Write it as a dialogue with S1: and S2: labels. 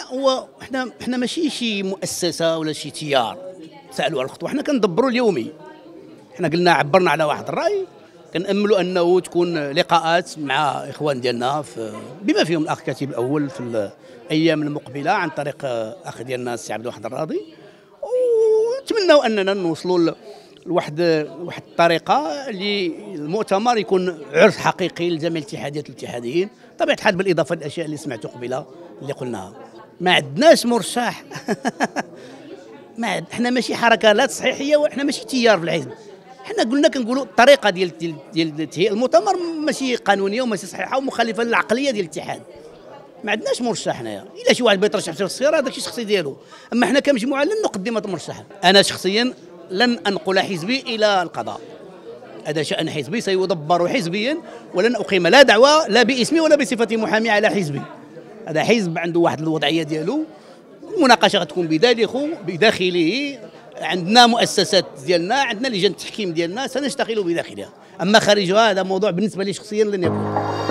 S1: هو حنا ماشي شي مؤسسه ولا شي تيار سالوا على الخطوه، حنا كندبروا اليومي. حنا قلنا عبرنا على واحد الراي، كناملوا انه تكون لقاءات مع اخوان ديالنا بما فيهم الاخ كاتب الاول في الايام المقبله عن طريق اخ ديالنا السي عبد الواحد الراضي، ونتمنوا اننا نوصلوا لواحد الطريقه اللي المؤتمر يكون عرس حقيقي لجميع الاتحاديات والاتحاديين، طبيعه الحال بالاضافه للاشياء اللي سمعتوا قبيله اللي قلناها. ما عندناش مرشح حنا ماشي حركه لا تصحيحيه وحنا ماشي تيار في الحزب. حنا كنقولوا الطريقه ديال تهيئ المؤتمر ماشي قانونيه وماشي صحيحه ومخالفه للعقليه ديال الاتحاد. ما عندناش مرشح حنايا، الا شي واحد بيترشح في الصيغه هذاك الشيء الشخصي ديالو، اما حنا كمجموعه لن نقدم مرشحا. انا شخصيا لن انقل حزبي الى القضاء، هذا شأن حزبي سيدبر حزبيا، ولن اقيم لا دعوه لا باسمي ولا بصفتي محامي على حزبي. هذا حزب عنده واحد الوضعيه ديالو، المناقشه غتكون بداخله، عندنا مؤسسات ديالنا، عندنا لجان التحكيم ديالنا سنشتغل بداخلها، اما خارجها هذا موضوع بالنسبه لي شخصيا لن يكون.